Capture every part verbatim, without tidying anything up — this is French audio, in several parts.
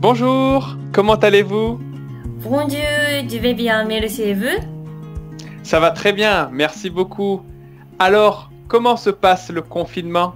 Bonjour, comment allez-vous? Bonjour, je vais bien, merci et vous? Ça va très bien, merci beaucoup. Alors, comment se passe le confinement?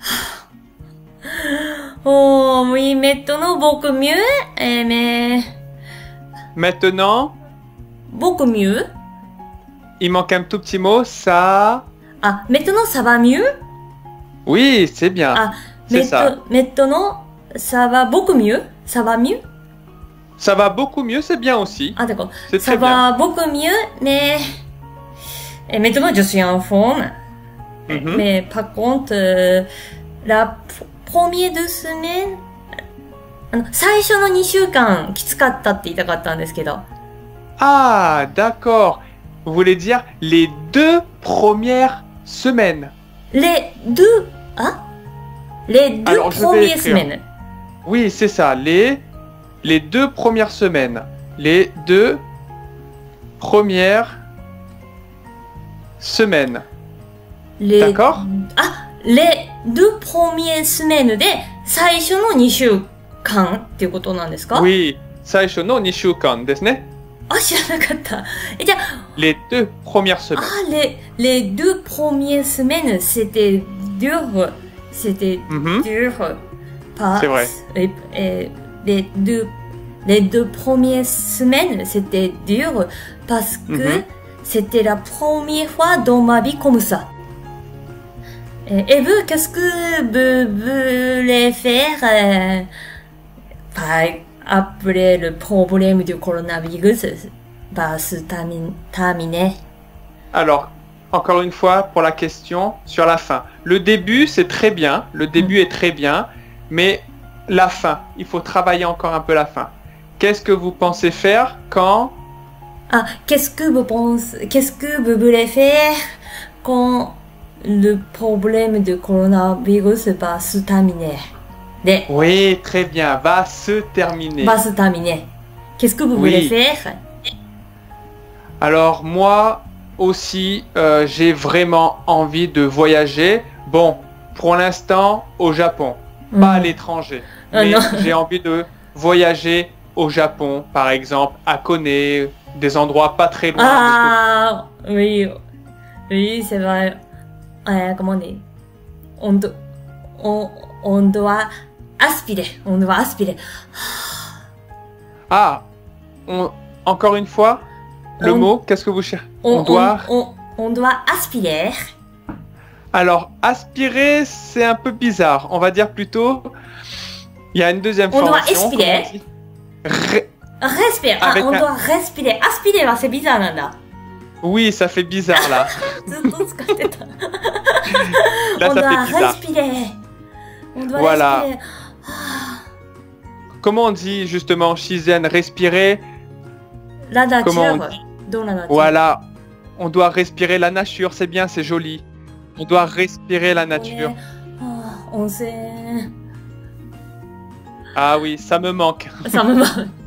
Oh oui, maintenant beaucoup mieux, eh, mais Maintenant, beaucoup mieux. il manque un tout petit mot, ça... Ah, maintenant ça va mieux? Oui, c'est bien, Ah, c'est ça. maintenant ça va beaucoup mieux. Ça va mieux? Ça va beaucoup mieux, c'est bien aussi. Ah d'accord. C'est Ça très bien. va beaucoup mieux, mais et maintenant je suis en forme. Mhm. Mais par contre, euh, la p- première deux semaines, あの、最初のにしゅうかんきつかったって言いたかったんですけど。 Ah, d'accord. Vous voulez dire les deux premières semaines. Les deux, ah? Les deux Alors, je vais premières écrire. semaines. Oui, c'est ça, les, les deux premières semaines. Les deux premières semaines. Les, D'accord? あ、les deux premières semaines で最初のにしゅうかんっていうことなんですか？ Oui, 最初のにしゅうかんですね。 あ、知らなかった。え、じゃあ、 Les deux premières semaines. ah, les, les deux premières semaines, c'était dur. C'était Mhm. dur. Pas, C'est vrai. Et, et les deux, les deux premières semaines, c'était dur parce que Mhm. c'était la première fois dans ma vie comme ça. Et, et vous, qu'est-ce que vous voulez faire euh, par- après le problème du coronavirus va se termi- terminer? Alors, encore une fois, pour la question sur la fin. Le début, c'est très bien. Le début est très bien. Mais la fin, il faut travailler encore un peu la fin. Qu'est-ce que vous pensez faire quand... Ah, qu'est-ce que vous pensez, qu'est-ce que vous voulez faire quand le problème du coronavirus va se terminer? De, Oui, très bien, va se terminer. va se terminer. Qu'est-ce que vous Oui. voulez faire? Alors moi aussi, euh, j'ai vraiment envie de voyager. Bon, pour l'instant, au Japon, pas à Mm. l'étranger. Ah, Mais non. j'ai envie de voyager au Japon, par exemple, à Kone, des endroits pas très loin. de Ah, oui, oui, c'est vrai. Euh, comment on dit? On, do- on, on doit aspirer, on doit aspirer. Ah, on- encore une fois, le On- mot, qu'est-ce que vous cherchez? On, On doit... on, on, on doit aspirer. Alors, aspirer, c'est un peu bizarre. On va dire plutôt... Il y a une deuxième On doit formation. comment expirer. on dit Ré- Respirer. Ah, Avec on un- doit respirer. Aspirer は c'est bizarre なんだ。 Oui, ça fait bizarre là. ずっと使ってた。 Là, on ça doit fait bizarre. respirer. On doit Voilà. respirer. Comment on dit justement, Shizen, respirer? La nature. Comment on dit? Dans la nature. Voilà. On doit respirer la nature, c'est bien, c'est joli. On doit respirer la nature. Ah, 温泉。 Ah oui, ça me manque. Ça me manque.